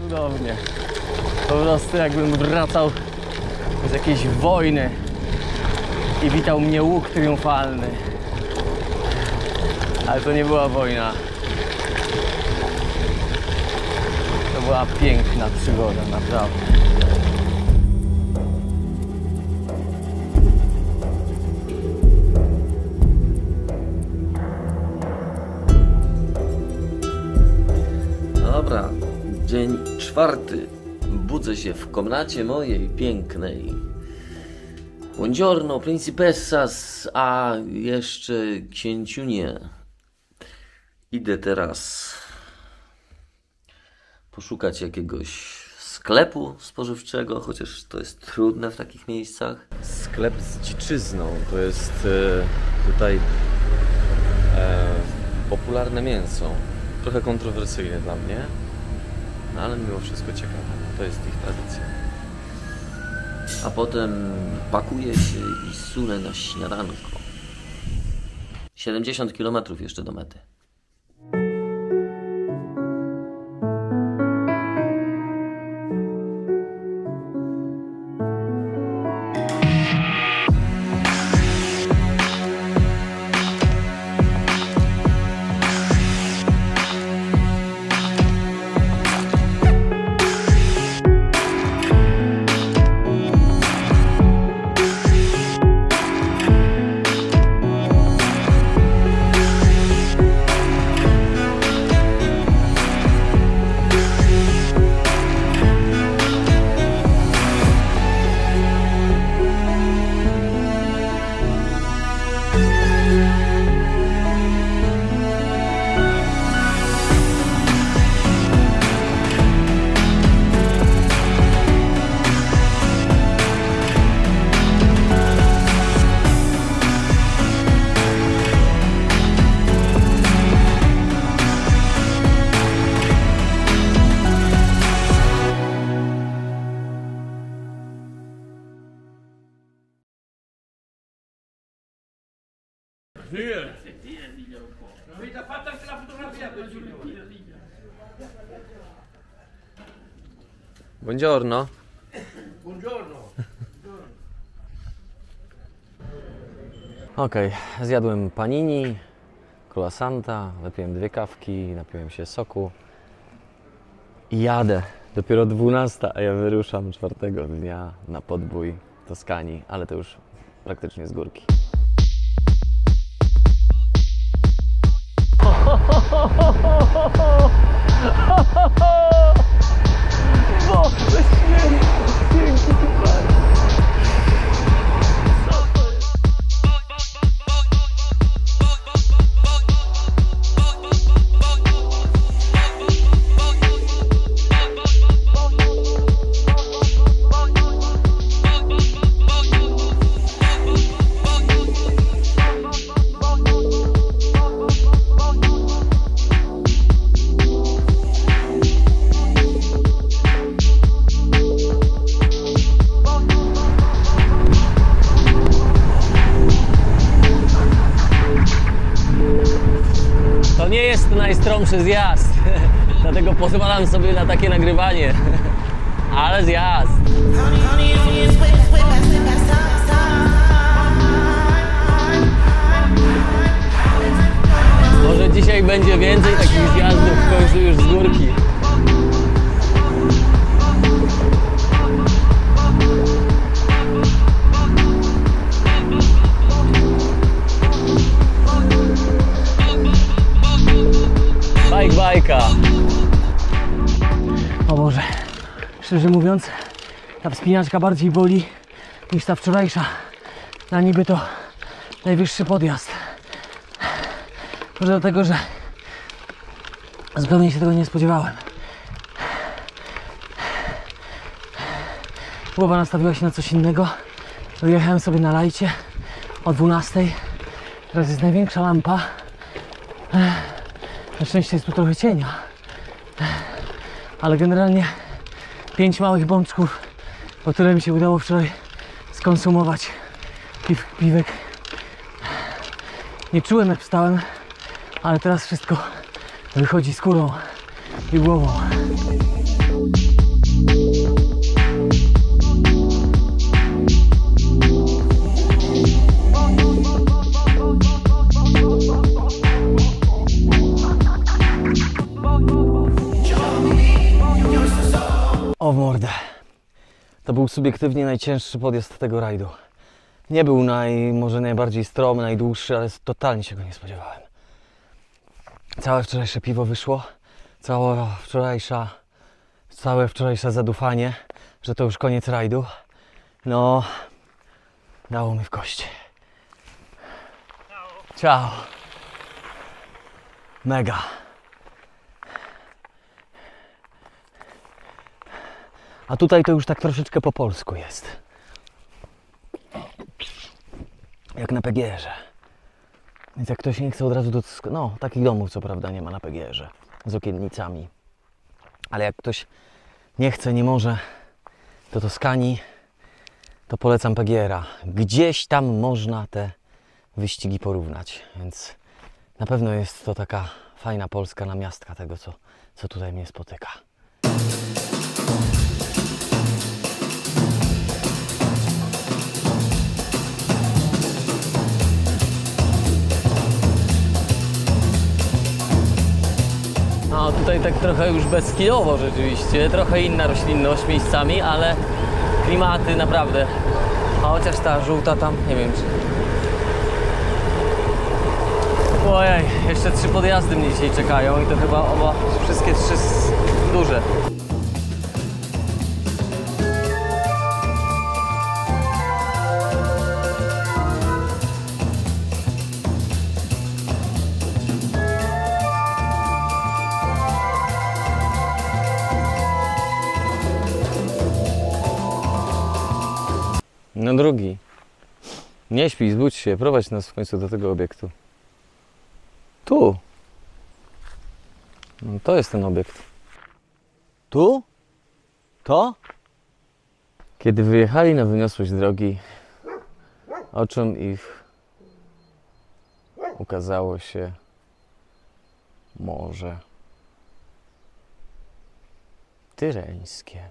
Cudownie. Po prostu jakbym wracał z jakiejś wojny i witał mnie łuk triumfalny. Ale to nie była wojna. To była piękna przygoda, naprawdę. Dobra, dzień czwarty. Budzę się w komnacie mojej pięknej. Buongiorno, principessas, a jeszcze księciunie. Idę teraz poszukać jakiegoś sklepu spożywczego, chociaż to jest trudne w takich miejscach. Sklep z dziczyzną, to jest tutaj popularne mięso. Trochę kontrowersyjne dla mnie, no ale mimo wszystko ciekawe. To jest ich tradycja. A potem pakuję się i sunę na śniadanko. 70 km jeszcze do mety. Buongiorno. Buongiorno. Okej, zjadłem panini, croissanta, wypiłem 2 kawki, napiłem się soku i jadę. Dopiero 12, a ja wyruszam 4 dnia na podbój Toskanii, ale to już praktycznie z górki. To nie jest najstromszy zjazd, dlatego pozwalam sobie na takie nagrywanie, ale zjazd. Może dzisiaj będzie więcej takich zjazdów w końcu już z górki. Bajka. O Boże, szczerze mówiąc, ta wspinaczka bardziej boli niż ta wczorajsza. Na niby to najwyższy podjazd. Może dlatego, że zupełnie się tego nie spodziewałem. Głowa nastawiła się na coś innego. Wyjechałem sobie na lajcie o 12. Teraz jest największa lampa. Na szczęście jest tu trochę cienia. Ale generalnie 5 małych bączków, bo tyle mi się udało wczoraj skonsumować piwek. Nie czułem, jak wstałem, ale teraz wszystko wychodzi skórą i głową. O w mordę. To był subiektywnie najcięższy podjazd tego rajdu. Nie był może najbardziej stromy, najdłuższy, ale totalnie się go nie spodziewałem. Całe wczorajsze piwo wyszło, całe wczorajsze zadufanie, że to już koniec rajdu. No, dało mi w kości. Ciao. Mega. A tutaj to już tak troszeczkę po polsku jest. Jak na PGR-ze. Więc jak ktoś nie chce od razu do... No, takich domów co prawda nie ma na PGR-ze. Z okiennicami. Ale jak ktoś nie chce, nie może do Toskanii, to polecam PGR-a. Gdzieś tam można te wyścigi porównać. Więc na pewno jest to taka fajna polska namiastka tego, co tutaj mnie spotyka. No tutaj tak trochę już bezskilowo rzeczywiście, trochę inna roślinność miejscami, ale klimaty naprawdę. A chociaż ta żółta tam, nie wiem czy... Ojej, jeszcze 3 podjazdy mnie dzisiaj czekają i to chyba wszystkie 3 duże. No drugi. Nie śpij, zbudź się, prowadź nas w końcu do tego obiektu. Tu. No, to jest ten obiekt. Tu? To? Kiedy wyjechali na wyniosłość drogi, oczom ich ukazało się Morze Tyreńskie.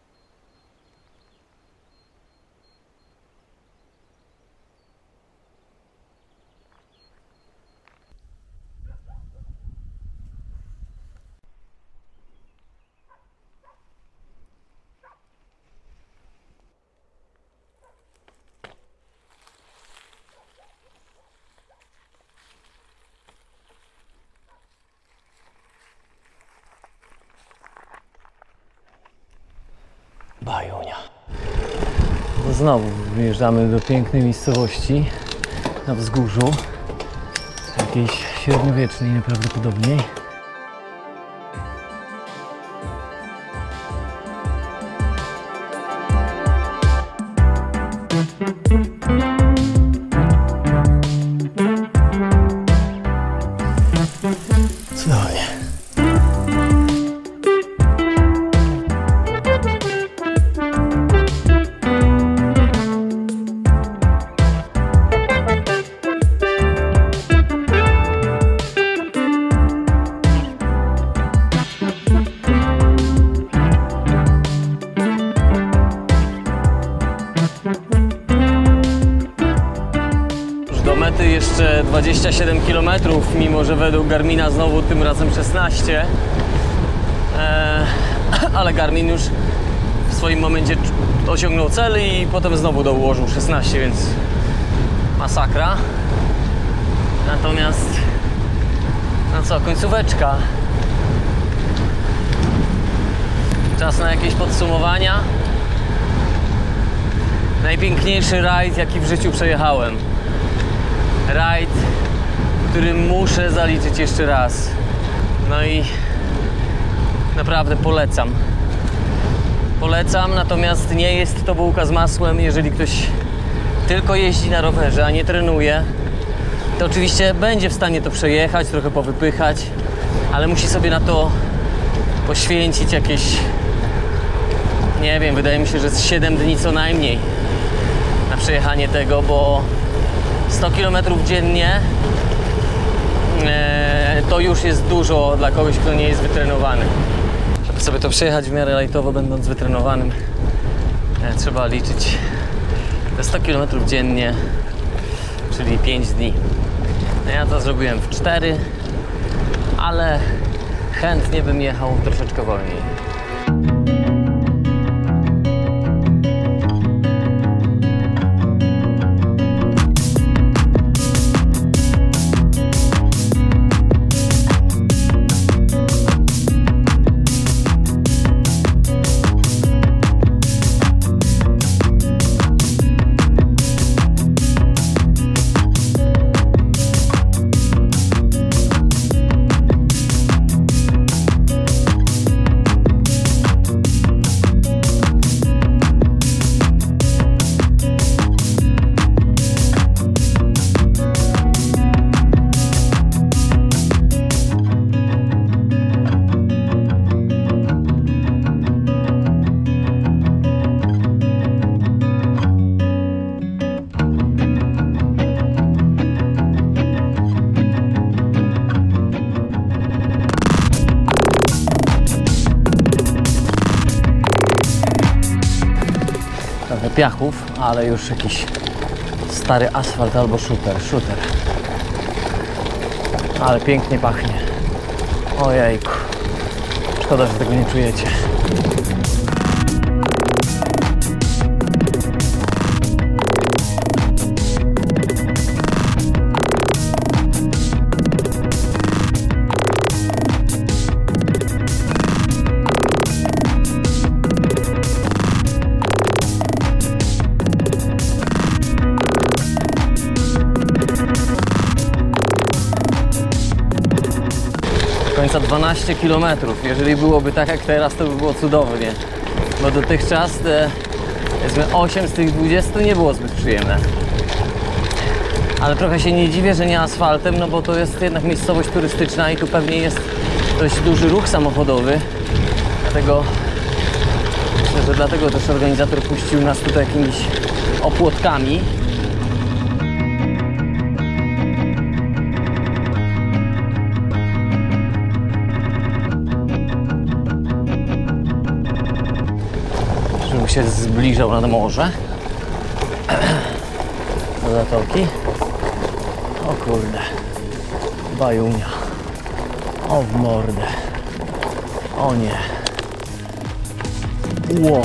Bajunia. No znowu wjeżdżamy do pięknej miejscowości na wzgórzu, jakiejś średniowiecznej najprawdopodobniej. Cudownie. Jeszcze 27 km, mimo że według Garmina znowu tym razem 16. Ale Garmin już w swoim momencie osiągnął cel i potem znowu dołożył 16, więc masakra. Natomiast, no co, końcóweczka. Czas na jakieś podsumowania. Najpiękniejszy rajd, jaki w życiu przejechałem. Rajd, który muszę zaliczyć jeszcze raz. No i naprawdę polecam. Polecam, natomiast nie jest to bułka z masłem. Jeżeli ktoś tylko jeździ na rowerze, a nie trenuje, to oczywiście będzie w stanie to przejechać, trochę powypychać, ale musi sobie na to poświęcić jakieś, nie wiem, wydaje mi się, że z 7 dni co najmniej na przejechanie tego, bo 100 km dziennie to już jest dużo dla kogoś, kto nie jest wytrenowany. Żeby sobie to przejechać w miarę lajtowo, będąc wytrenowanym, trzeba liczyć te 100 km dziennie, czyli 5 dni. Ja to zrobiłem w 4, ale chętnie bym jechał troszeczkę wolniej. piachów, ale już jakiś stary asfalt albo shooter. Ale pięknie pachnie. Ojejku. Szkoda, że tego nie czujecie. Końca 12 km. Jeżeli byłoby tak jak teraz, to by było cudownie. Bo dotychczas powiedzmy 8 z tych 20 nie było zbyt przyjemne. Ale trochę się nie dziwię, że nie asfaltem, no bo to jest jednak miejscowość turystyczna i tu pewnie jest dość duży ruch samochodowy. Dlatego myślę, że dlatego też organizator puścił nas tutaj jakimiś opłotkami. Żebym się zbliżał nad morze. Do zatoki. O kurde. Bajunia. O w mordę. O nie. Ło.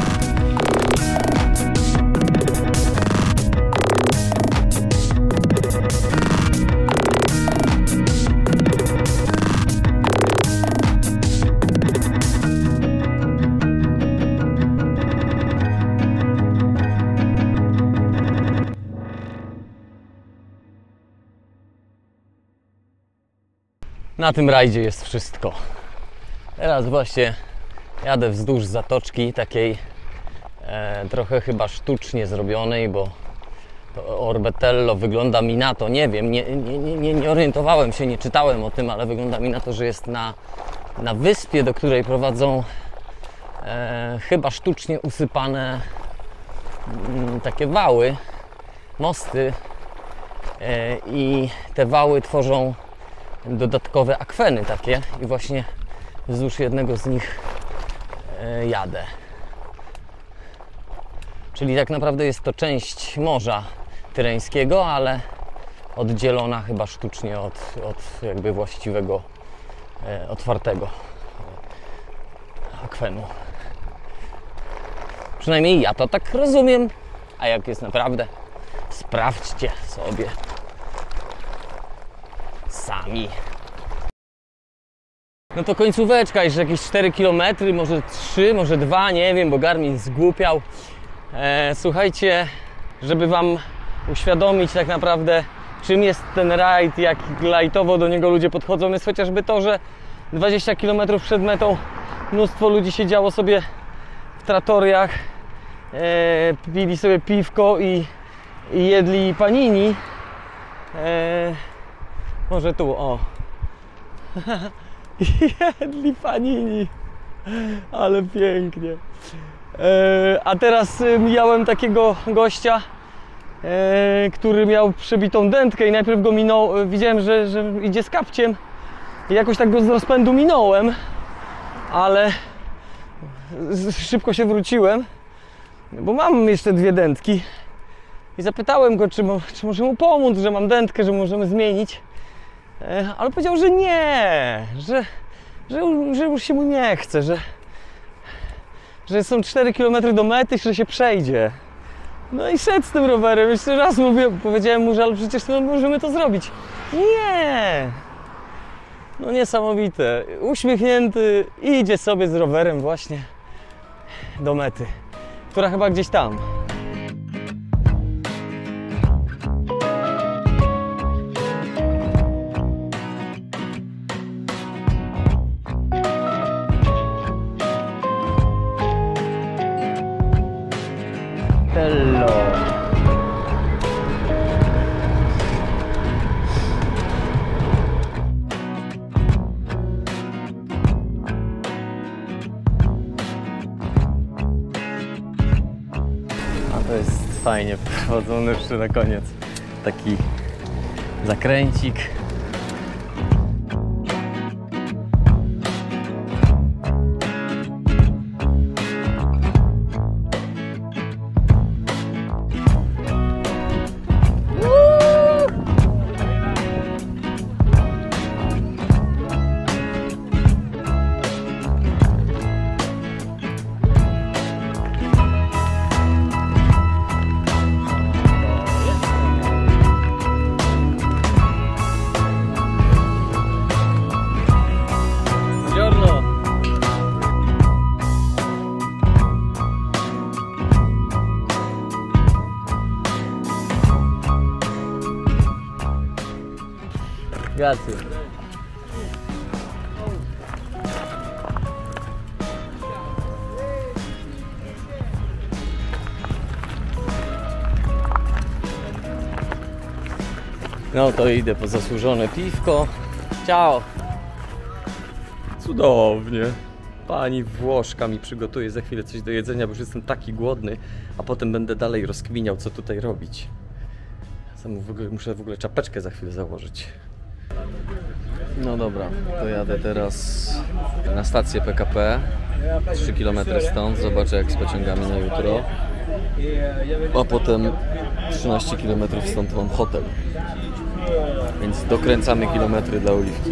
Na tym rajdzie jest wszystko. Teraz właśnie jadę wzdłuż zatoczki takiej trochę chyba sztucznie zrobionej, bo to Orbetello wygląda mi na to, nie wiem, nie orientowałem się, nie czytałem o tym, ale wygląda mi na to, że jest na wyspie, do której prowadzą chyba sztucznie usypane takie wały, mosty i te wały tworzą dodatkowe akweny takie i właśnie wzdłuż jednego z nich jadę. Czyli tak naprawdę jest to część Morza Tyreńskiego, ale oddzielona chyba sztucznie od jakby właściwego, otwartego akwenu. Przynajmniej ja to tak rozumiem, a jak jest naprawdę, sprawdźcie sobie sami. No to końcóweczka, jeszcze jakieś 4 km, może 3, może 2, nie wiem, bo Garmin zgłupiał. Słuchajcie, żeby Wam uświadomić tak naprawdę, czym jest ten rajd, jak lajtowo do niego ludzie podchodzą, jest chociażby to, że 20 km przed metą mnóstwo ludzi siedziało sobie w tratoriach, pili sobie piwko i jedli panini. Może tu, o. Jedli panini. Ale pięknie. A teraz mijałem takiego gościa, który miał przebitą dętkę i najpierw go widziałem, że idzie z kapciem i jakoś tak go z rozpędu minąłem, ale szybko się wróciłem, bo mam jeszcze 2 dętki i zapytałem go, czy może mu pomóc, że mam dętkę, że możemy zmienić, ale powiedział, że nie, że już się mu nie chce, że są 4 km do mety, że się przejdzie. No i szedł z tym rowerem. Jeszcze raz powiedziałem mu, że ale przecież no, możemy to zrobić. Nie! No niesamowite. Uśmiechnięty idzie sobie z rowerem właśnie do mety, która chyba gdzieś tam. Hello. A to jest fajnie prowadzony jeszcze na koniec. Taki zakręcik. Grazie. No to idę po zasłużone piwko. Ciao! Cudownie. Pani Włoszka mi przygotuje za chwilę coś do jedzenia, bo już jestem taki głodny, a potem będę dalej rozkminiał, co tutaj robić. Sam muszę w ogóle czapeczkę za chwilę założyć. No dobra, to jadę teraz na stację PKP. 3 km stąd, zobaczę jak z pociągami na jutro. A potem 13 km stąd mam hotel. Więc dokręcamy kilometry dla Oliwki.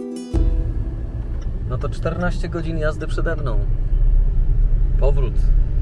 No to 14 godzin jazdy przede mną. Powrót